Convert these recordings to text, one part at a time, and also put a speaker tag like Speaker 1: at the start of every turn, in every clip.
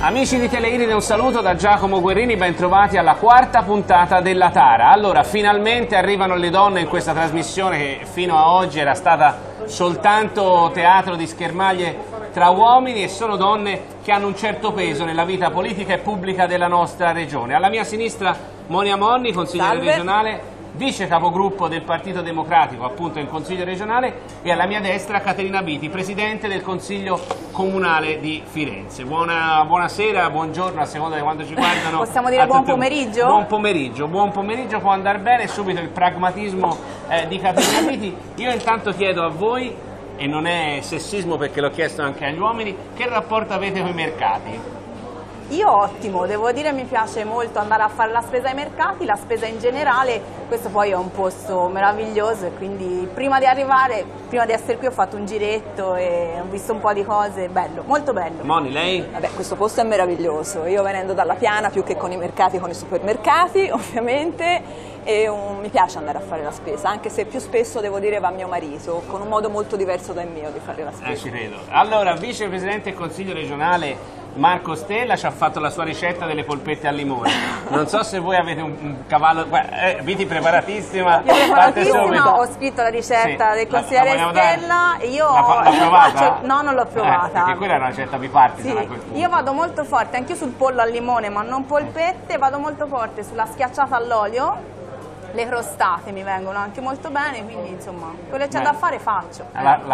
Speaker 1: Amici di Teleiride, un saluto da Giacomo Guerrini, ben trovati alla quarta puntata della Tara. Allora, finalmente arrivano le donne in questa trasmissione che fino a oggi era stata soltanto teatro di schermaglie tra uomini, e sono donne che hanno un certo peso nella vita politica e pubblica della nostra regione. Alla mia sinistra Monia Monni, consigliere regionale, vice capogruppo del Partito Democratico appunto in Consiglio regionale, e alla mia destra Caterina Biti, presidente del Consiglio Comunale di Firenze. Buonasera, buongiorno a seconda di quando ci guardano.
Speaker 2: Possiamo dire buon pomeriggio?
Speaker 1: Buon pomeriggio, può andare bene, subito il pragmatismo di Caterina Biti. Io intanto chiedo a voi, e non è sessismo perché l'ho chiesto anche agli uomini, che rapporto avete con i mercati?
Speaker 2: Io ottimo, devo dire mi piace molto andare a fare la spesa ai mercati, la spesa in generale, questo poi è un posto meraviglioso e quindi prima di arrivare, prima di essere qui ho fatto un giretto e ho visto un po' di cose, bello, molto bello.
Speaker 1: Moni, lei?
Speaker 3: Vabbè, questo posto è meraviglioso, io venendo dalla Piana più che con i mercati, con i supermercati ovviamente, e mi piace andare a fare la spesa, anche se più spesso devo dire va mio marito, con un modo molto diverso dal mio di fare la spesa.
Speaker 1: Ci credo. Allora, vicepresidente del Consiglio regionale Marco Stella ci ha fatto la sua ricetta delle polpette al limone. Non so se voi avete un cavallo. Viti preparatissima.
Speaker 2: Io preparatissima, ho scritto la ricetta del consigliere Stella.
Speaker 1: L'ha provata?
Speaker 2: No, non l'ho provata.
Speaker 1: Perché quella è una ricetta bipartisan.
Speaker 2: Sì,
Speaker 1: a quel punto.
Speaker 2: io vado molto forte, anche io sul pollo al limone, ma non polpette, vado molto forte sulla schiacciata all'olio. Le crostate mi vengono anche molto bene, quindi insomma, quello che c'è da fare faccio.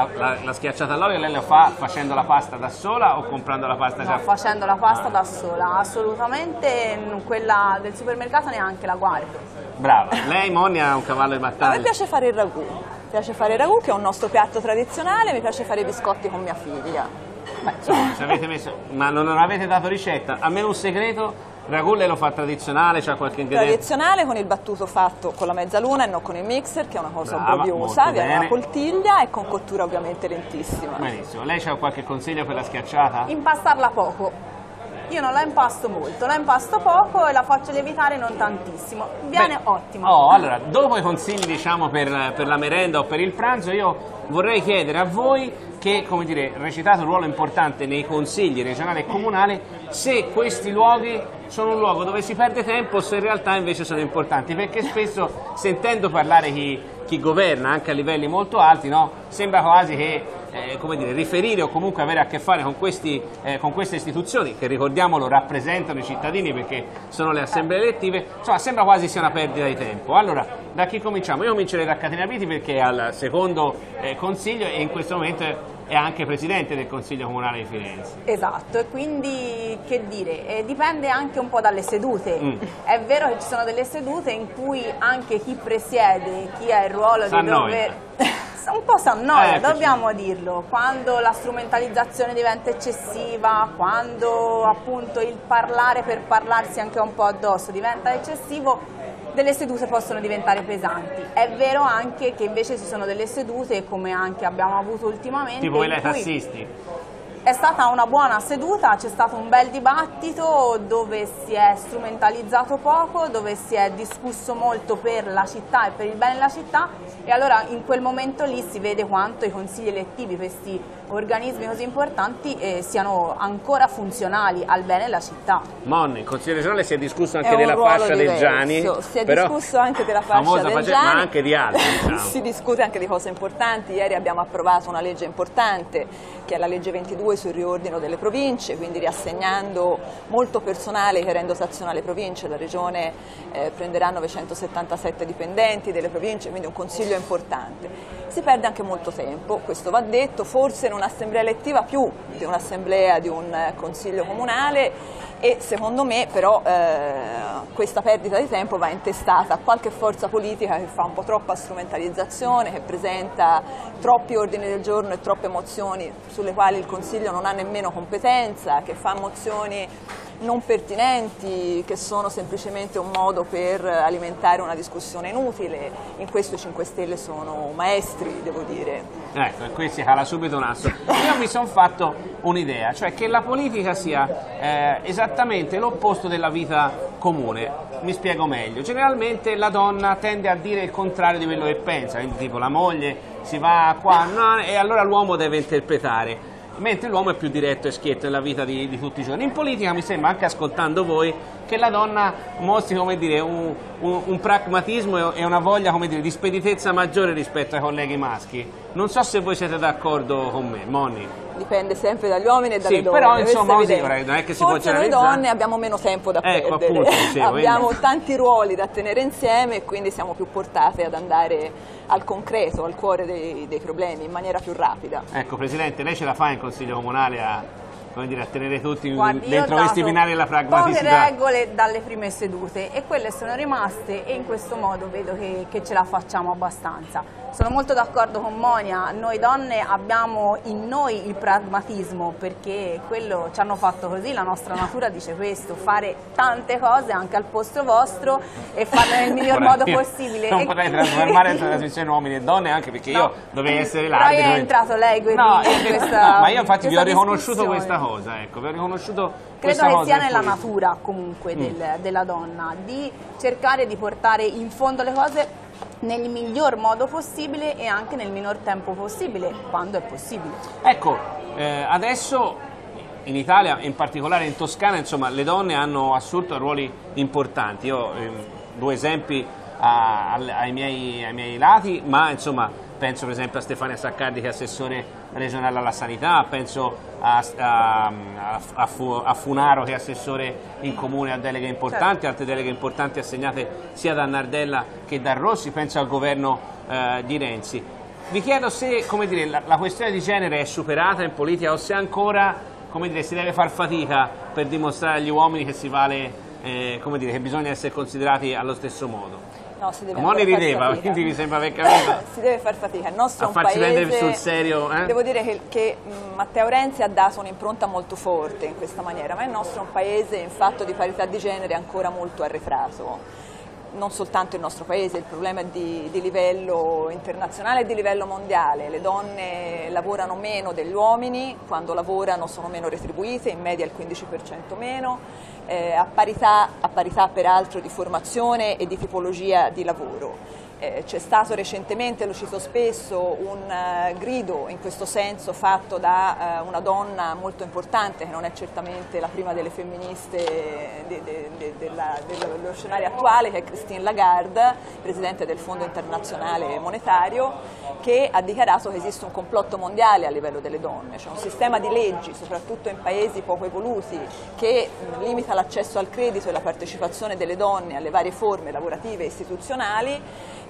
Speaker 1: La schiacciata all'olio lei la fa facendo la pasta da sola o comprando la pasta già?
Speaker 2: No, facendo la pasta da sola, assolutamente quella del supermercato neanche la guardo.
Speaker 1: Brava, lei Monia ha un cavallo di battaglia.
Speaker 3: A me piace fare il ragù, che è un nostro piatto tradizionale, mi piace fare i biscotti con mia figlia.
Speaker 1: Beh, insomma, ci avete messo, ma non avete dato ricetta, almeno un segreto? Il ragù lei lo fa tradizionale, c'ha qualche ingrediente?
Speaker 3: Tradizionale, con il battuto fatto con la mezzaluna e non con il mixer, che è una cosa obbrobriosa, viene una poltiglia e con cottura ovviamente lentissima.
Speaker 1: Benissimo, lei c'ha qualche consiglio per la schiacciata?
Speaker 2: Impastarla poco. Io non la impasto molto, la impasto poco e la faccio lievitare non tantissimo. Viene ottimo.
Speaker 1: Allora, dopo i consigli diciamo per la merenda o per il pranzo, io vorrei chiedere a voi che, come dire, recitato un ruolo importante nei consigli regionali e comunali, se questi luoghi sono un luogo dove si perde tempo o se in realtà invece sono importanti, perché spesso sentendo parlare chi governa anche a livelli molto alti, no, sembra quasi che come dire, riferire o comunque avere a che fare con queste istituzioni che, ricordiamolo, rappresentano i cittadini perché sono le assemblee elettive, insomma sembra quasi sia una perdita di tempo. Allora, da chi cominciamo? Io comincerei da Caterina Biti perché è al secondo consiglio e in questo momento è anche presidente del Consiglio Comunale di Firenze.
Speaker 2: Esatto, e quindi che dire, dipende anche un po' dalle sedute. È vero che ci sono delle sedute in cui anche chi presiede, chi ha il ruolo di dover... un po' s'annoia, dobbiamo dirlo, quando la strumentalizzazione diventa eccessiva, quando appunto il parlare per parlarsi anche un po' addosso diventa eccessivo, delle sedute possono diventare pesanti. È vero anche che invece ci sono delle sedute, come anche abbiamo avuto ultimamente,
Speaker 1: tipo i tassisti.
Speaker 2: È stata una buona seduta, c'è stato un bel dibattito dove si è strumentalizzato poco, dove si è discusso molto per la città e per il bene della città, e allora in quel momento lì si vede quanto i consigli elettivi, questi organismi così importanti, siano ancora funzionali al bene della città.
Speaker 1: Monni, in Consiglio regionale si è discusso anche della fascia del Gianni.
Speaker 3: Si è discusso anche della fascia del Gianni,
Speaker 1: ma anche di altri. Diciamo.
Speaker 3: Si discute anche di cose importanti. Ieri abbiamo approvato una legge importante, che è la legge 22 sul riordino delle province, quindi riassegnando molto personale che era in dotazione alle province. La Regione prenderà 977 dipendenti delle province, quindi un consiglio importante. Si perde anche molto tempo, questo va detto, forse in un'assemblea elettiva più di un'assemblea di un consiglio comunale, e secondo me però questa perdita di tempo va intestata a qualche forza politica che fa un po' troppa strumentalizzazione, che presenta troppi ordini del giorno e troppe mozioni sulle quali il Consiglio non ha nemmeno competenza, che fa mozioni non pertinenti, che sono semplicemente un modo per alimentare una discussione inutile. In questo i 5 Stelle sono maestri, devo dire.
Speaker 1: Ecco, e qui si cala subito un asso. Io mi sono fatto un'idea, cioè che la politica sia esattamente l'opposto della vita comune. Mi spiego meglio. Generalmente la donna tende a dire il contrario di quello che pensa, tipo la moglie si va qua, no, e allora l'uomo deve interpretare. mentre l'uomo è più diretto e schietto nella vita di tutti i giorni. In politica mi sembra, anche ascoltando voi, che la donna mostri, come dire, un pragmatismo e una voglia, come dire, di speditezza maggiore rispetto ai colleghi maschi. Non so se voi siete d'accordo con me, Moni.
Speaker 3: Dipende sempre dagli uomini e dalle donne.
Speaker 1: Però insomma così, non è che si può
Speaker 3: generalizzare. Forse noi donne abbiamo meno tempo da perdere,
Speaker 1: appunto, dicevo,
Speaker 3: abbiamo tanti ruoli da tenere insieme e quindi siamo più portate ad andare al concreto, al cuore dei problemi in maniera più rapida.
Speaker 1: Ecco, Presidente, lei ce la fa in Consiglio Comunale a tenere tutti dentro questi binari della pragmaticità?
Speaker 2: Poche regole dalle prime sedute e quelle sono rimaste e in questo modo vedo che ce la facciamo abbastanza. Sono molto d'accordo con Monia, noi donne abbiamo in noi il pragmatismo perché quello ci hanno fatto così, la nostra natura dice questo, fare tante cose anche al posto vostro e farle nel miglior modo possibile.
Speaker 1: Non potrei trasformare la trasmissione uomini e donne anche perché io dovevo essere l'arbitro.
Speaker 2: Però è entrato lei in questa
Speaker 1: no, ma io infatti vi ho riconosciuto questa cosa, ecco, vi ho riconosciuto questa
Speaker 2: cosa.
Speaker 1: Credo
Speaker 2: che sia nella natura comunque della donna, di cercare di portare in fondo le cose nel miglior modo possibile e anche nel minor tempo possibile, quando è possibile.
Speaker 1: Ecco, adesso in Italia, in particolare in Toscana, insomma, le donne hanno assunto ruoli importanti. Io due esempi ai miei lati, ma insomma penso per esempio a Stefania Saccardi che è assessore regionale alla sanità, penso a Funaro che è assessore in comune a deleghe importanti, altre deleghe importanti assegnate sia da Nardella che da Rossi, penso al governo di Renzi. Vi chiedo se, come dire, la questione di genere è superata in politica o se ancora, come dire, si deve far fatica per dimostrare agli uomini che si vale, come dire, che bisogna essere considerati allo stesso modo.
Speaker 3: No, si deve
Speaker 1: Moni rideva, quindi mi sembra aver capito.
Speaker 3: Si deve far fatica. Il nostro
Speaker 1: a farci
Speaker 3: paese,
Speaker 1: prendere sul serio.
Speaker 3: Devo dire che Matteo Renzi ha dato un'impronta molto forte in questa maniera, ma il nostro è un paese in fatto di parità di genere ancora molto arretrato. Non soltanto il nostro paese, il problema è di livello internazionale e di livello mondiale. Le donne lavorano meno degli uomini, quando lavorano sono meno retribuite, in media il 15% meno, a parità peraltro di formazione e di tipologia di lavoro. C'è stato recentemente, lo cito spesso, un grido in questo senso fatto da una donna molto importante, che non è certamente la prima delle femministe dello scenario attuale, che è Christine Lagarde, Presidente del Fondo Internazionale Monetario, che ha dichiarato che esiste un complotto mondiale a livello delle donne, c'è un sistema di leggi, soprattutto in paesi poco evoluti, che limita l'accesso al credito e la partecipazione delle donne alle varie forme lavorative e istituzionali,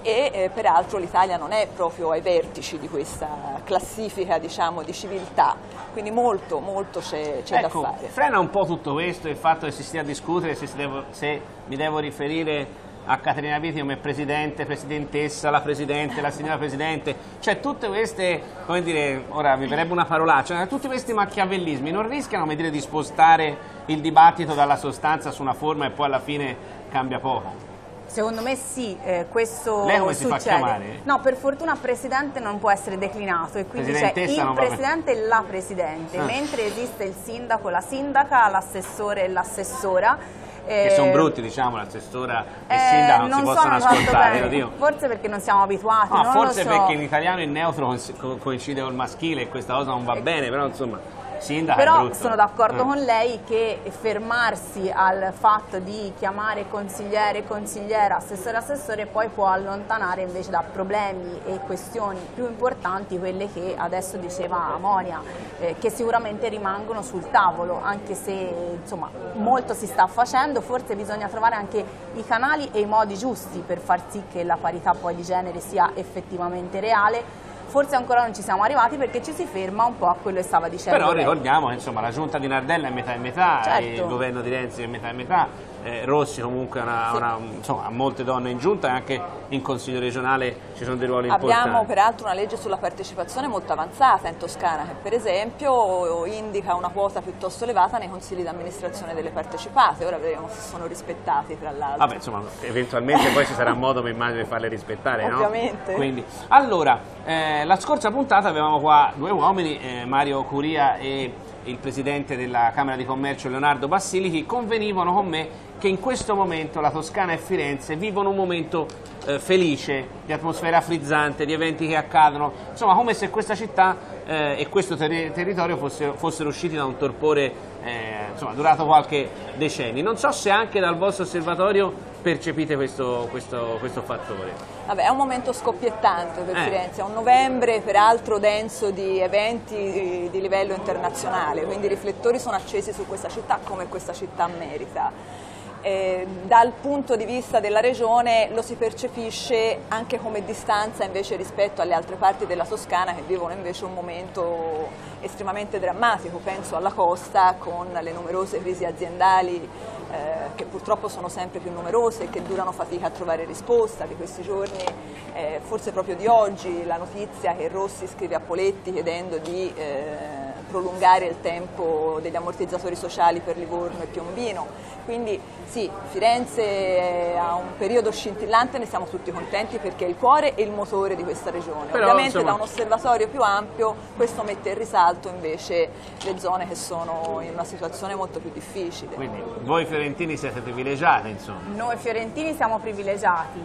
Speaker 3: e peraltro l'Italia non è proprio ai vertici di questa classifica, diciamo, di civiltà, quindi molto c'è da fare.
Speaker 1: Frena un po' tutto questo il fatto che si stia a discutere se mi devo riferire a Caterina Biti come presidente, presidentessa, la presidente, la signora presidente, cioè tutte queste, come dire, ora mi verrebbe una parolaccia, tutti questi macchiavellismi non rischiano, come dire, di spostare il dibattito dalla sostanza su una forma e poi alla fine cambia poco?
Speaker 2: Secondo me sì, questo
Speaker 1: Lei come
Speaker 2: succede.
Speaker 1: Si fa chiamare?
Speaker 2: No, per fortuna presidente non può essere declinato e quindi c'è il presidente e la presidente, mentre esiste il sindaco, la sindaca, l'assessore e l'assessora.
Speaker 1: Che sono brutti, diciamo, l'assessora e il sindaco non si possono ascoltare.
Speaker 2: Forse perché non siamo abituati.
Speaker 1: No, forse perché in italiano il neutro coincide col maschile e questa cosa non va bene, però insomma...
Speaker 2: Però sono d'accordo con lei che fermarsi al fatto di chiamare consigliere, consigliera, assessore poi può allontanare invece da problemi e questioni più importanti quelle che adesso diceva Monia, che sicuramente rimangono sul tavolo, anche se insomma molto si sta facendo, forse bisogna trovare anche i canali e i modi giusti per far sì che la parità poi di genere sia effettivamente reale. Forse ancora non ci siamo arrivati perché ci si ferma un po' a quello che stava dicendo.
Speaker 1: Però ricordiamo che insomma, la giunta di Nardella è metà e metà, certo. Il governo di Renzi è metà e metà, Rossi comunque insomma, ha molte donne in giunta e anche in consiglio regionale ci sono dei ruoli importanti.
Speaker 3: Abbiamo peraltro una legge sulla partecipazione molto avanzata in Toscana che per esempio indica una quota piuttosto elevata nei consigli di amministrazione delle partecipate, ora vedremo se sono rispettati tra l'altro.
Speaker 1: Vabbè insomma eventualmente poi ci sarà modo mi immagino di farle rispettare,
Speaker 3: ovviamente.
Speaker 1: No? Quindi, allora, la scorsa puntata avevamo qua due uomini, Mario Curia e il presidente della Camera di Commercio Leonardo Bassilichi, convenivano con me che in questo momento la Toscana e Firenze vivono un momento felice, di atmosfera frizzante, di eventi che accadono, insomma come se questa città e questo territorio fossero usciti da un torpore insomma, durato qualche decennio. Non so se anche dal vostro osservatorio percepite questo fattore.
Speaker 3: Vabbè, è un momento scoppiettante per Firenze, è un novembre peraltro denso di eventi di livello internazionale, quindi i riflettori sono accesi su questa città come questa città merita. Dal punto di vista della regione lo si percepisce anche come distanza invece rispetto alle altre parti della Toscana che vivono invece un momento estremamente drammatico, penso alla costa con le numerose crisi aziendali che purtroppo sono sempre più numerose e che durano fatica a trovare risposta. Di questi giorni, forse proprio di oggi, la notizia che Rossi scrive a Poletti chiedendo di prolungare il tempo degli ammortizzatori sociali per Livorno e Piombino. Quindi sì, Firenze ha un periodo scintillante, ne siamo tutti contenti perché è il cuore e il motore di questa regione. Però, ovviamente insomma, da un osservatorio più ampio questo mette in risalto invece le zone che sono in una situazione molto più difficile.
Speaker 1: Quindi voi fiorentini siete privilegiati, insomma.
Speaker 2: Noi fiorentini siamo privilegiati,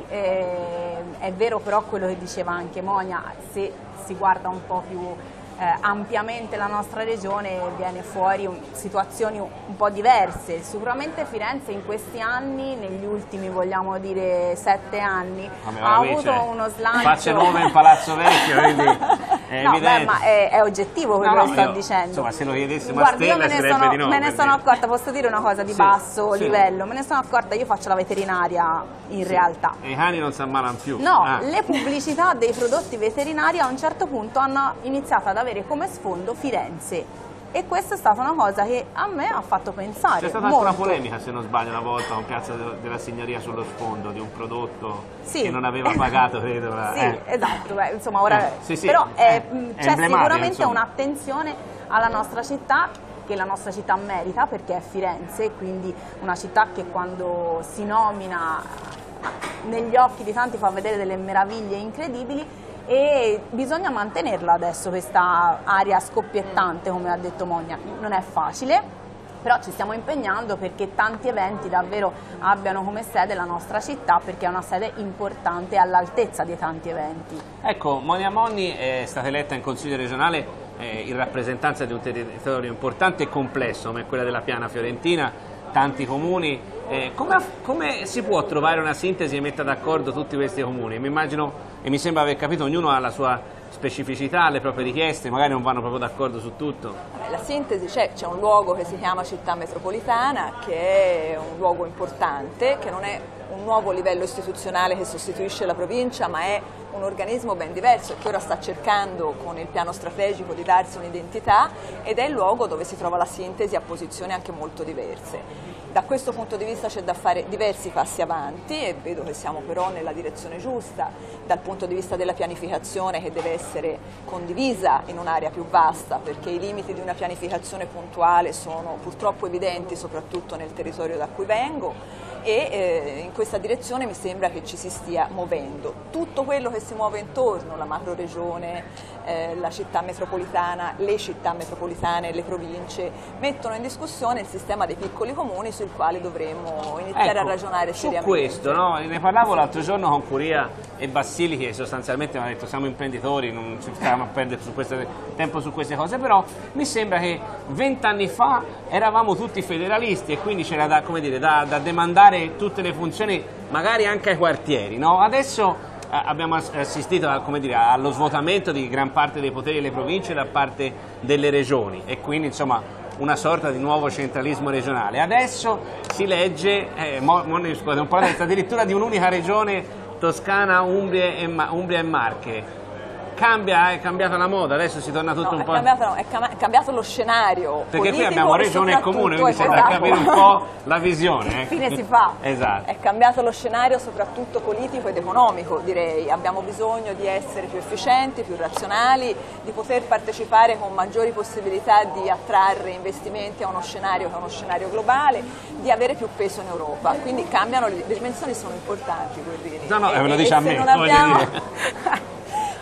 Speaker 2: è vero però quello che diceva anche Monia, se si guarda un po' più ampiamente la nostra regione viene fuori situazioni un po' diverse. Sicuramente Firenze in questi anni, negli ultimi vogliamo dire 7 anni, ha avuto uno slancio.
Speaker 1: Facce nuove in Palazzo Vecchio, quindi è
Speaker 2: no,
Speaker 1: evidente.
Speaker 2: Beh, ma è oggettivo quello che sto dicendo.
Speaker 1: Insomma, se lo chiedessimo
Speaker 2: a
Speaker 1: Stella sarebbe di no.
Speaker 2: Me ne sono accorta, posso dire una cosa di basso livello, me ne sono accorta, io faccio la veterinaria in realtà.
Speaker 1: E i cani non si ammalano più.
Speaker 2: No, le pubblicità dei prodotti veterinari a un certo punto hanno iniziato ad avere come sfondo Firenze e questa è stata una cosa che a me ha fatto pensare.
Speaker 1: C'è stata anche una polemica, se non sbaglio, una volta con Piazza della Signoria sullo sfondo di un prodotto che non aveva pagato, credo.
Speaker 2: Sì, esatto, beh, insomma ora però c'è sicuramente un'attenzione alla nostra città che la nostra città merita perché è Firenze, quindi una città che quando si nomina negli occhi di tanti fa vedere delle meraviglie incredibili e bisogna mantenerla adesso questa aria scoppiettante, come ha detto Monia. Non è facile, però ci stiamo impegnando perché tanti eventi davvero abbiano come sede la nostra città, perché è una sede importante all'altezza di tanti eventi.
Speaker 1: Ecco, Monia Monni è stata eletta in Consiglio regionale in rappresentanza di un territorio importante e complesso come quella della Piana Fiorentina, tanti comuni. Come si può trovare una sintesi e mettere d'accordo tutti questi comuni? Mi immagino e mi sembra aver capito, ognuno ha la sua specificità, le proprie richieste, magari non vanno proprio d'accordo su tutto.
Speaker 3: La sintesi c'è un luogo che si chiama Città Metropolitana, che è un luogo importante, che non è un nuovo livello istituzionale che sostituisce la provincia, ma è un organismo ben diverso e che ora sta cercando con il piano strategico di darsi un'identità ed è il luogo dove si trova la sintesi a posizioni anche molto diverse. Da questo punto di vista c'è da fare diversi passi avanti e vedo che siamo però nella direzione giusta, dal punto di vista della pianificazione che deve essere condivisa in un'area più vasta, perché i limiti di una pianificazione puntuale sono purtroppo evidenti soprattutto nel territorio da cui vengo e in questa direzione mi sembra che ci si stia muovendo. Tutto quello che si muove intorno, la macroregione, la città metropolitana, le città metropolitane e le province, mettono in discussione il sistema dei piccoli comuni sul quale dovremmo iniziare a ragionare seriamente.
Speaker 1: Su questo, no? Ne parlavo l'altro giorno con Curia e Bassilichi che sostanzialmente mi hanno detto siamo imprenditori, non ci stiamo a perdere tempo su queste cose, però mi sembra che 20 anni fa eravamo tutti federalisti e quindi c'era da demandare tutte le funzioni magari anche ai quartieri, no? Adesso abbiamo assistito allo svuotamento di gran parte dei poteri delle province da parte delle regioni e quindi insomma una sorta di nuovo centralismo regionale. Adesso si legge, scusate, un po' addirittura di un'unica regione, Toscana, Umbria e Marche. È cambiata la moda, adesso si torna tutto un po'...
Speaker 3: è cambiato lo scenario
Speaker 1: perché qui abbiamo regione e comune, quindi c'è da capire un po' la visione.
Speaker 2: Che fine si fa?
Speaker 1: Esatto.
Speaker 3: È cambiato lo scenario soprattutto politico ed economico, direi. Abbiamo bisogno di essere più efficienti, più razionali, di poter partecipare con maggiori possibilità di attrarre investimenti a uno scenario che è uno scenario globale, di avere più peso in Europa. Quindi cambiano, le dimensioni sono importanti, Guerrini.
Speaker 1: No, me lo dice a me, voglio dire.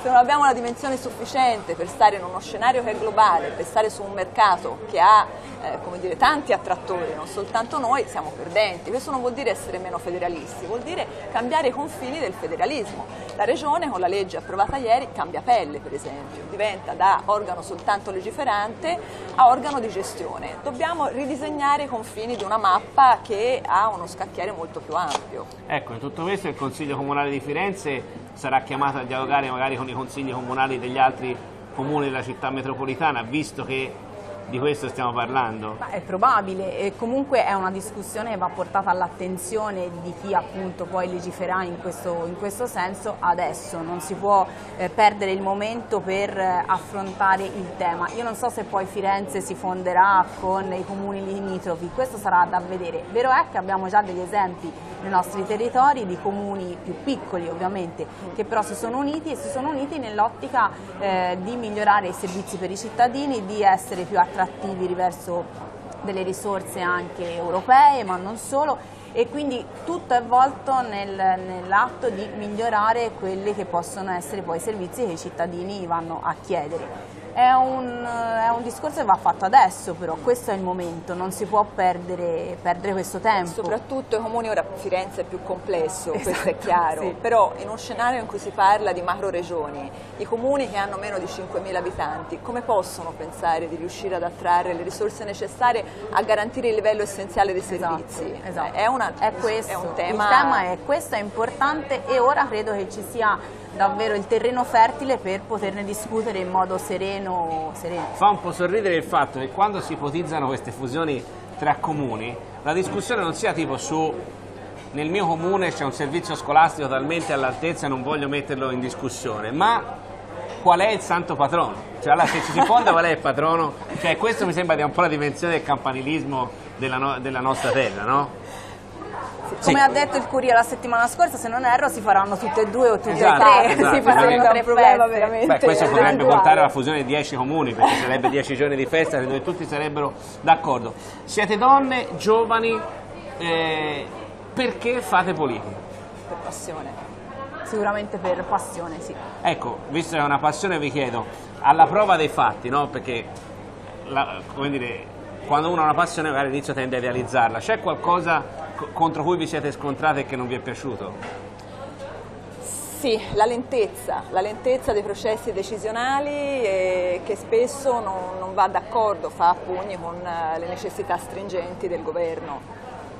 Speaker 3: se non abbiamo una dimensione sufficiente per stare in uno scenario che è globale, per stare su un mercato che ha come dire, tanti attrattori, non soltanto noi, siamo perdenti. Questo non vuol dire essere meno federalisti, vuol dire cambiare i confini del federalismo. La Regione con la legge approvata ieri cambia pelle, per esempio, diventa da organo soltanto legiferante a organo di gestione. Dobbiamo ridisegnare i confini di una mappa che ha uno scacchiere molto più ampio.
Speaker 1: Ecco, in tutto questo il Consiglio Comunale di Firenze sarà chiamato a dialogare magari con i consigli comunali degli altri comuni della città metropolitana, visto che di questo stiamo parlando?
Speaker 2: Ma è probabile, e comunque è una discussione che va portata all'attenzione di chi appunto poi legiferà in questo senso adesso. Non si può perdere il momento per affrontare il tema. Io non so se poi Firenze si fonderà con i comuni limitrofi, questo sarà da vedere. Vero è che abbiamo già degli esempi nei nostri territori di comuni più piccoli ovviamente, che però si sono uniti nell'ottica di migliorare i servizi per i cittadini, di essere più attrattivi verso delle risorse anche europee, ma non solo, e quindi tutto è volto nell'atto di migliorare quelli che possono essere poi i servizi che i cittadini vanno a chiedere. È un discorso che va fatto adesso, però questo è il momento, non si può perdere questo tempo.
Speaker 3: Soprattutto i comuni, ora Firenze è più complesso,
Speaker 2: esatto,
Speaker 3: questo è chiaro,
Speaker 2: sì.
Speaker 3: Però in uno scenario in cui si parla di macro regioni, i comuni che hanno meno di 5.000 abitanti, come possono pensare di riuscire ad attrarre le risorse necessarie a garantire il livello essenziale dei servizi?
Speaker 2: Esatto.
Speaker 3: È un tema...
Speaker 2: Il tema è questo, è importante, e ora credo che ci sia davvero il terreno fertile per poterne discutere in modo sereno.
Speaker 1: Fa un po' sorridere il fatto che quando si ipotizzano queste fusioni tra comuni, la discussione non sia tipo nel mio comune c'è un servizio scolastico talmente all'altezza e non voglio metterlo in discussione, ma qual è il santo patrono? Cioè, allora, se ci si fonda qual è il patrono? Cioè, questo mi sembra di un po' la dimensione del campanilismo della nostra terra, no?
Speaker 2: Come ha detto il Curia la settimana scorsa, se non erro si faranno tutte e due o tutte e
Speaker 1: esatto,
Speaker 2: tre,
Speaker 1: esatto.
Speaker 2: si faranno tre
Speaker 3: problema
Speaker 2: feste.
Speaker 3: veramente.
Speaker 1: Beh, questo potrebbe portare alla fusione di 10 comuni, perché sarebbe 10 giorni di festa dove tutti sarebbero d'accordo. Siete donne, giovani, perché fate politica?
Speaker 3: Per passione.
Speaker 2: Sicuramente per passione, sì.
Speaker 1: Ecco, visto che è una passione vi chiedo, alla prova dei fatti, no? Perché, come dire, quando uno ha una passione magari all'inizio tende a realizzarla, c'è qualcosa contro cui vi siete scontrate e che non vi è piaciuto?
Speaker 3: Sì, la lentezza dei processi decisionali che spesso non va d'accordo, fa a pugni con le necessità stringenti del governo.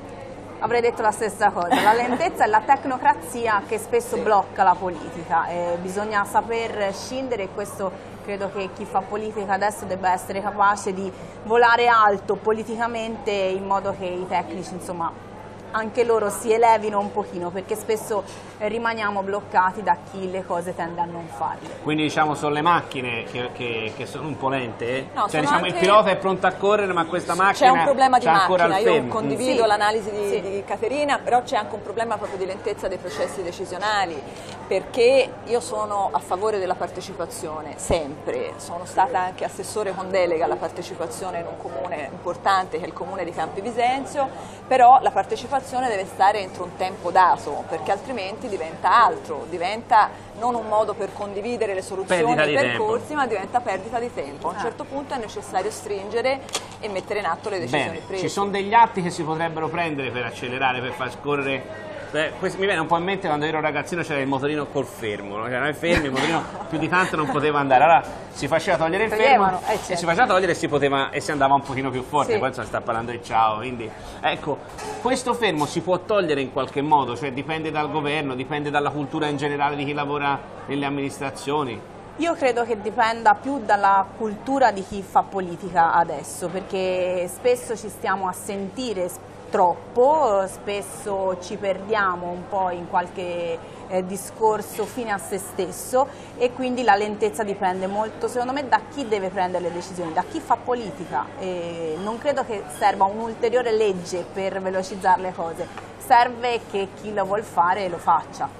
Speaker 2: Avrei detto la stessa cosa, la lentezza e la tecnocrazia che spesso blocca la politica, bisogna saper scindere, e questo credo che chi fa politica adesso debba essere capace di volare alto politicamente in modo che i tecnici, insomma, anche loro si elevino un pochino, perché spesso rimaniamo bloccati da chi le cose tende a non farle.
Speaker 1: Quindi diciamo sono le macchine che sono un po' lente?
Speaker 3: No,
Speaker 1: cioè diciamo il pilota è pronto a correre, ma questa macchina
Speaker 3: c'è un problema di
Speaker 1: ancora
Speaker 3: macchina,
Speaker 1: il
Speaker 3: io
Speaker 1: fermo.
Speaker 3: condivido
Speaker 2: Sì.
Speaker 3: l'analisi di Caterina, però c'è anche un problema proprio di lentezza dei processi decisionali, perché io sono a favore della partecipazione, sempre, sono stata anche assessore con delega alla partecipazione in un comune importante che è il comune di Campi Bisenzio, però la partecipazione deve stare entro un tempo dato, perché altrimenti diventa altro, diventa non un modo per condividere le soluzioni e i percorsi, ma diventa perdita di tempo. A un certo punto è necessario stringere e mettere in atto le decisioni prese.
Speaker 1: Ci sono degli atti che si potrebbero prendere per accelerare, per far scorrere. Mi viene un po' in mente quando ero ragazzino c'era il motorino col fermo, no? Cioè, noi fermi, il motorino più di tanto non poteva andare, allora si faceva togliere il fermo
Speaker 2: certo.
Speaker 1: e si faceva togliere e si andava un pochino più forte,
Speaker 2: Sì.
Speaker 1: poi insomma, sta parlando di ciao, quindi ecco, questo fermo si può togliere in qualche modo, cioè dipende dal governo, dipende dalla cultura in generale di chi lavora nelle amministrazioni.
Speaker 2: Io credo che dipenda più dalla cultura di chi fa politica adesso, perché spesso ci stiamo a sentire troppo, spesso ci perdiamo un po' in qualche discorso fine a se stesso, e quindi la lentezza dipende molto, secondo me, da chi deve prendere le decisioni, da chi fa politica. E non credo che serva un'ulteriore legge per velocizzare le cose, serve che chi lo vuol fare lo faccia.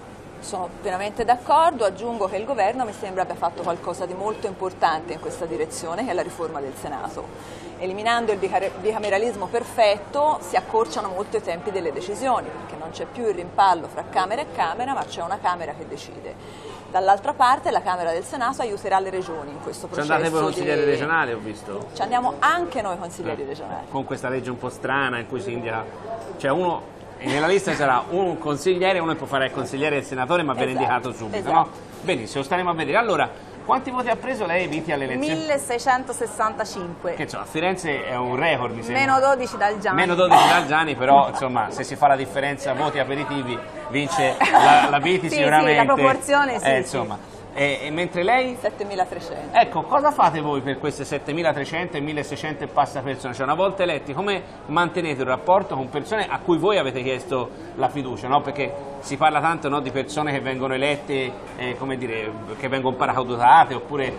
Speaker 3: Sono pienamente d'accordo, aggiungo che il governo mi sembra abbia fatto qualcosa di molto importante in questa direzione, che è la riforma del Senato. Eliminando il bicameralismo perfetto si accorciano molto i tempi delle decisioni, perché non c'è più il rimpallo fra Camera e Camera, ma c'è una Camera che decide. Dall'altra parte la Camera del Senato aiuterà le regioni in questo processo.
Speaker 1: Ci andate voi consiglieri regionali, ho visto?
Speaker 3: Ci andiamo anche noi consiglieri regionali.
Speaker 1: Con questa legge un po' strana in cui si indica, cioè uno, nella lista ci sarà un consigliere, uno può fare il consigliere e il senatore, ma viene indicato subito, no? Benissimo, staremo a vedere. Allora, quanti voti ha preso lei, Viti, alle elezioni?
Speaker 2: 1665.
Speaker 1: Che a Firenze è un record, mi sembra.
Speaker 2: Meno 12 dal Gianni.
Speaker 1: Meno 12 dal Gianni, però insomma, se si fa la differenza voti aperitivi, vince la Viti
Speaker 2: sì,
Speaker 1: sicuramente.
Speaker 2: Sì, la proporzione sì.
Speaker 1: Insomma. E mentre lei?
Speaker 3: 7.300.
Speaker 1: Ecco, cosa fate voi per queste 7.300 e 1.600 e passa persone? Cioè, una volta eletti, come mantenete un rapporto con persone a cui voi avete chiesto la fiducia, no? Perché si parla tanto, no, di persone che vengono elette, come dire, che vengono paracadutate, oppure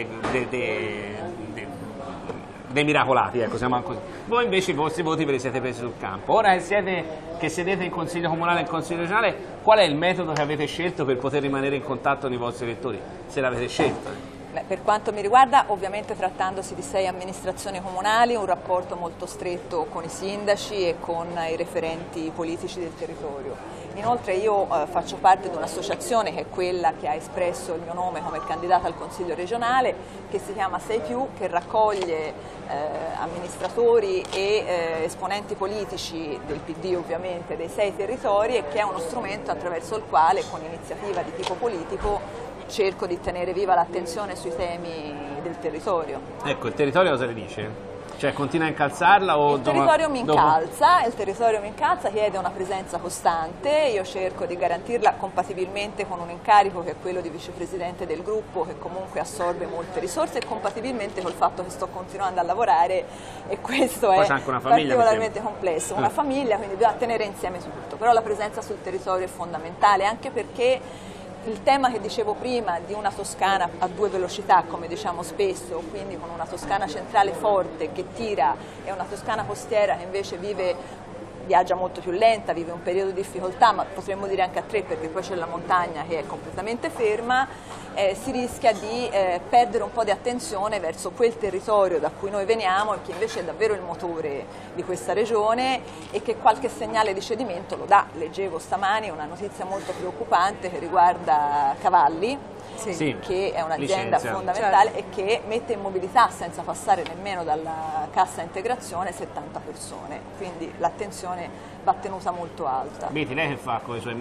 Speaker 1: dei miracolati, ecco, siamo così. Voi invece i vostri voti ve li siete presi sul campo. Ora che sedete in Consiglio Comunale e in Consiglio Regionale, qual è il metodo che avete scelto per poter rimanere in contatto con i vostri elettori, se l'avete scelto?
Speaker 3: Beh, per quanto mi riguarda, ovviamente trattandosi di 6 amministrazioni comunali, un rapporto molto stretto con i sindaci e con i referenti politici del territorio. Inoltre io faccio parte di un'associazione che è quella che ha espresso il mio nome come candidata al Consiglio regionale, che si chiama 6+, che raccoglie amministratori e esponenti politici del PD ovviamente dei 6 territori, e che è uno strumento attraverso il quale con iniziativa di tipo politico cerco di tenere viva l'attenzione sui temi del territorio.
Speaker 1: Ecco, il territorio cosa le dice? Cioè continua a incalzarla o
Speaker 3: il territorio mi incalza, chiede una presenza costante, io cerco di garantirla compatibilmente con un incarico che è quello di vicepresidente del gruppo, che comunque assorbe molte risorse, e compatibilmente col fatto che sto continuando a lavorare, e questo
Speaker 1: poi
Speaker 3: è
Speaker 1: c'è anche una famiglia,
Speaker 3: particolarmente complesso, una famiglia, quindi bisogna tenere insieme tutto, però la presenza sul territorio è fondamentale, anche perché il tema che dicevo prima di una Toscana a 2 velocità, come diciamo spesso, quindi con una Toscana centrale forte che tira e una Toscana costiera che invece viaggia molto più lenta, vive un periodo di difficoltà, ma potremmo dire anche a 3 perché poi c'è la montagna che è completamente ferma, si rischia di perdere un po' di attenzione verso quel territorio da cui noi veniamo e che invece è davvero il motore di questa regione e che qualche segnale di cedimento lo dà. Leggevo stamani una notizia molto preoccupante che riguarda Cavalli,
Speaker 1: sì,
Speaker 3: che è un'azienda fondamentale, certo, e che mette in mobilità senza passare nemmeno dalla cassa integrazione 70 persone, quindi l'attenzione va tenuta molto alta.
Speaker 1: Viti, lei che fa con i suoi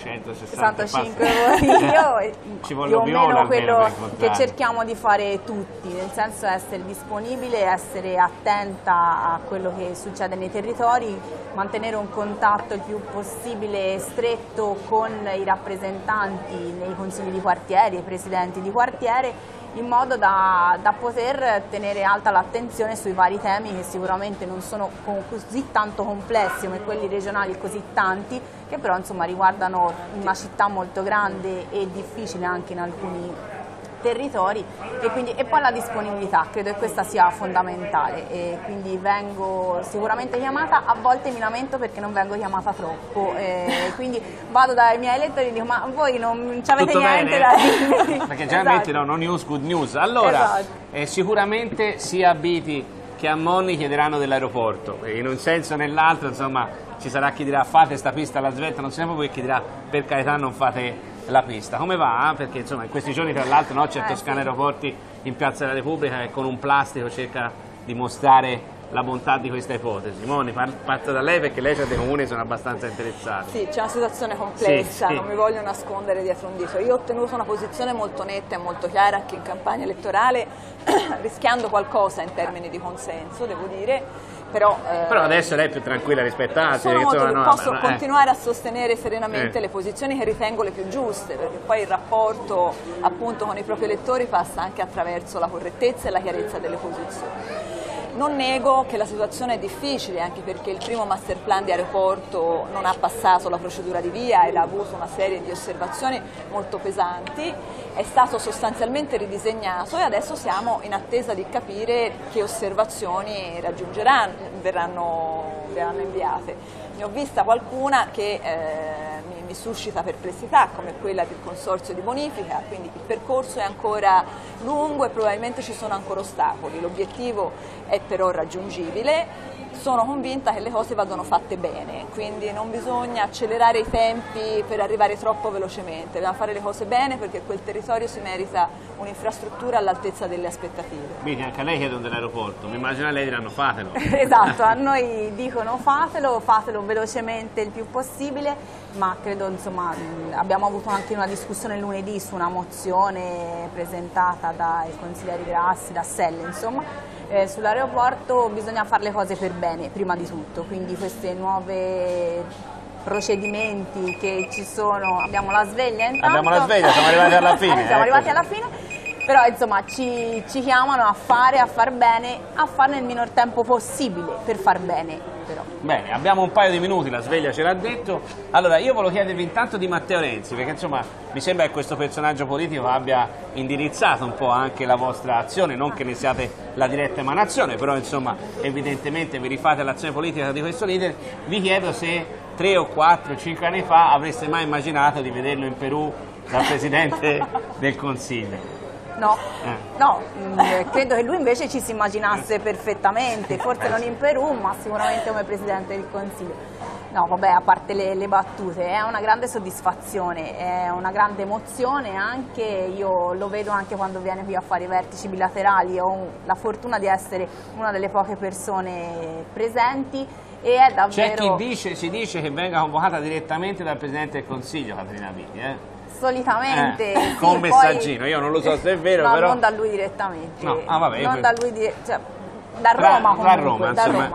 Speaker 2: 1665 io
Speaker 1: ci vuole
Speaker 2: più o meno quello che
Speaker 1: per
Speaker 2: cerchiamo di fare tutti, nel senso essere disponibile, essere attenta a quello che succede nei territori, mantenere un contatto il più possibile stretto con i rappresentanti nei consigli di quartiere, i presidenti di quartiere, in modo da poter tenere alta l'attenzione sui vari temi che sicuramente non sono così tanto complessi come quelli regionali, così tanti, che però insomma riguardano una città molto grande e difficile anche in alcuni territori, e poi la disponibilità, credo che questa sia fondamentale, e quindi vengo sicuramente chiamata, a volte mi lamento perché non vengo chiamata troppo, quindi vado dai miei elettori e dico ma voi non ci avete niente da dire,
Speaker 1: perché generalmente esatto, no news, good news. Allora esatto, sicuramente sia a Viti che a Monni chiederanno dell'aeroporto, in un senso o nell'altro, insomma ci sarà chi dirà fate sta pista alla svelta, non siamo voi, chi dirà per carità non fate la pista. Come va? Perché insomma in questi giorni tra l'altro c'è Toscana Aeroporti in Piazza della Repubblica che con un plastico cerca di mostrare la bontà di questa ipotesi. Moni, parto da lei perché lei c'ha dei comuni che sono abbastanza interessati.
Speaker 3: Sì, c'è una situazione complessa,
Speaker 1: sì.
Speaker 3: Non mi voglio nascondere dietro un dito. Io ho ottenuto una posizione molto netta e molto chiara anche in campagna elettorale, rischiando qualcosa in termini di consenso, devo dire. Però
Speaker 1: adesso lei è più tranquilla rispetto ad altri.
Speaker 3: Posso continuare a sostenere serenamente le posizioni che ritengo le più giuste, perché poi il rapporto appunto con i propri elettori passa anche attraverso la correttezza e la chiarezza delle posizioni. Non nego che la situazione è difficile, anche perché il primo master plan di aeroporto non ha passato la procedura di via ed ha avuto una serie di osservazioni molto pesanti, è stato sostanzialmente ridisegnato e adesso siamo in attesa di capire che osservazioni verranno inviate. Ne ho vista qualcuna che mi suscita perplessità, come quella del consorzio di bonifica, quindi il percorso è ancora lungo e probabilmente ci sono ancora ostacoli. L'obiettivo è però raggiungibile. Sono convinta che le cose vadano fatte bene, quindi non bisogna accelerare i tempi per arrivare troppo velocemente, dobbiamo fare le cose bene perché quel territorio si merita un'infrastruttura all'altezza delle aspettative.
Speaker 1: Quindi anche a lei chiedono dell'aeroporto, mi immagino a lei diranno fatelo.
Speaker 2: Esatto, a noi dicono fatelo velocemente il più possibile, ma credo, insomma, abbiamo avuto anche una discussione lunedì su una mozione presentata dai consiglieri Grassi, da Selle, insomma. Sull'aeroporto bisogna fare le cose per bene, prima di tutto, quindi questi nuovi procedimenti che ci sono, abbiamo la sveglia intanto.
Speaker 1: Abbiamo la sveglia, siamo arrivati alla fine.
Speaker 2: Siamo arrivati alla fine, però insomma ci chiamano a far bene, a fare nel minor tempo possibile per far bene. Però.
Speaker 1: Bene, abbiamo un paio di minuti, la sveglia ce l'ha detto. Allora, io volevo chiedervi intanto di Matteo Renzi, perché insomma mi sembra che questo personaggio politico abbia indirizzato un po' anche la vostra azione, non che ne siate la diretta emanazione, però insomma evidentemente vi rifate all'azione politica di questo leader. Vi chiedo se 3 o 4 o 5 anni fa avreste mai immaginato di vederlo in Perù da Presidente del Consiglio.
Speaker 2: No, credo che lui invece ci si immaginasse perfettamente, forse non in Perù, ma sicuramente come Presidente del Consiglio. No, vabbè, a parte le battute, è una grande soddisfazione, è una grande emozione anche, io lo vedo anche quando viene qui a fare i vertici bilaterali, ho la fortuna di essere una delle poche persone presenti e è davvero...
Speaker 1: C'è chi si dice che venga convocata direttamente dal Presidente del Consiglio, Caterina Biti,
Speaker 2: Solitamente sì,
Speaker 1: con un messaggino, io non lo so se è vero,
Speaker 2: no,
Speaker 1: però
Speaker 2: non da lui direttamente,
Speaker 1: no. Vabbè,
Speaker 2: non da lui cioè, da Roma comunque,
Speaker 1: da Roma.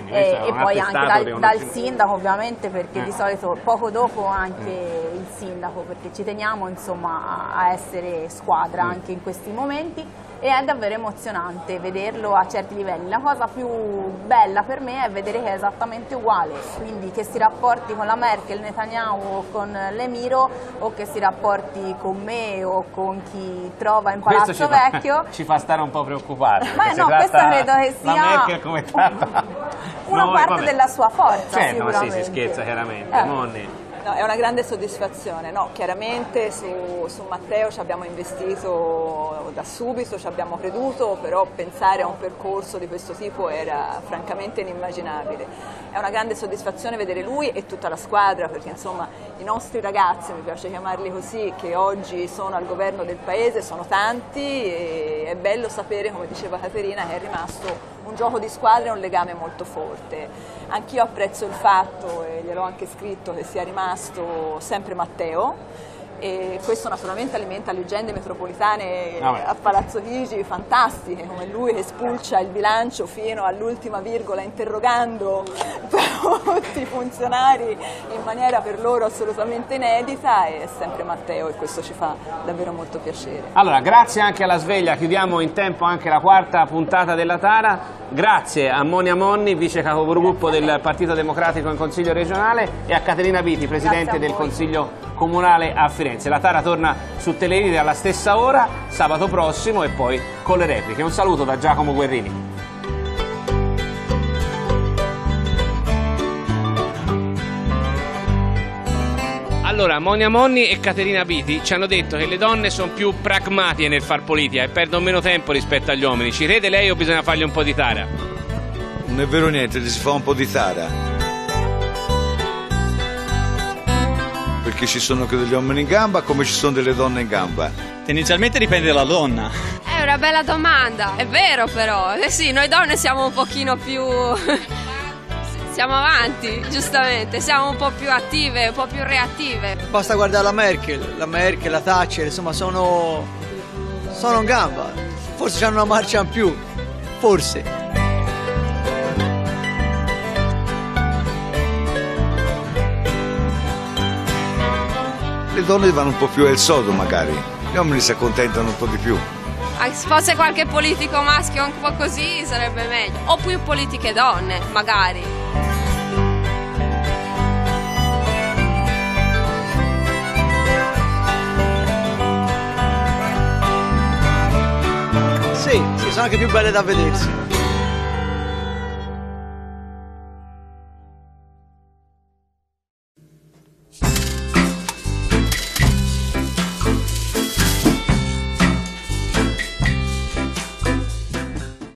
Speaker 2: E poi anche dal sindaco ovviamente, perché di solito poco dopo anche il sindaco, perché ci teniamo insomma a essere squadra anche in questi momenti. E è davvero emozionante vederlo a certi livelli. La cosa più bella per me è vedere che è esattamente uguale, quindi che si rapporti con la Merkel, Netanyahu o con l'Emiro, o che si rapporti con me o con chi trova in Palazzo Vecchio.
Speaker 1: Ci fa stare un po' preoccupati.
Speaker 2: Ma no, questa credo che sia
Speaker 1: la Merkel come tratta
Speaker 2: una parte della sua forza,
Speaker 1: certo,
Speaker 2: sicuramente.
Speaker 1: Ma sì, si scherza chiaramente.
Speaker 3: No, è una grande soddisfazione, no, chiaramente su Matteo ci abbiamo investito da subito, ci abbiamo creduto, però pensare a un percorso di questo tipo era francamente inimmaginabile. È una grande soddisfazione vedere lui e tutta la squadra, perché insomma i nostri ragazzi, mi piace chiamarli così, che oggi sono al governo del paese, sono tanti e è bello sapere, come diceva Caterina, che è rimasto un gioco di squadra e un legame molto forte. Anch'io apprezzo il fatto, e gliel'ho anche scritto, che sia rimasto sempre Matteo, e questo naturalmente alimenta leggende metropolitane a Palazzo Chigi fantastiche, come lui che spulcia il bilancio fino all'ultima virgola interrogando tutti i funzionari in maniera per loro assolutamente inedita, e è sempre Matteo, e questo ci fa davvero molto piacere.
Speaker 1: Allora, grazie anche alla sveglia, chiudiamo in tempo anche la quarta puntata della Tara. Grazie a Monia Monni, vice capogruppo del Partito Democratico in Consiglio regionale, e a Caterina Biti, Presidente del Consiglio Comunale a Firenze. La Tara torna su Telerite alla stessa ora, sabato prossimo, e poi con le repliche. Un saluto da Giacomo Guerrini. Allora, Monia Monni e Caterina Biti ci hanno detto che le donne sono più pragmatiche nel far politica e perdono meno tempo rispetto agli uomini. Ci crede lei o bisogna fargli un po' di tara?
Speaker 4: Non è vero niente, si fa un po' di tara. Perché ci sono anche degli uomini in gamba come ci sono delle donne in gamba.
Speaker 5: Tendenzialmente dipende dalla donna.
Speaker 6: È una bella domanda, è vero però. Sì, noi donne siamo un pochino più... siamo avanti, giustamente, siamo un po' più attive, un po' più reattive.
Speaker 7: Basta guardare la Merkel, la Thatcher, insomma sono in gamba. Forse hanno una marcia in più, forse.
Speaker 4: Le donne vanno un po' più al sodo magari, gli uomini si accontentano un po' di più.
Speaker 6: Se fosse qualche politico maschio un po' così sarebbe meglio, o più politiche donne, magari.
Speaker 7: Sì, sono anche più belle da vedersi.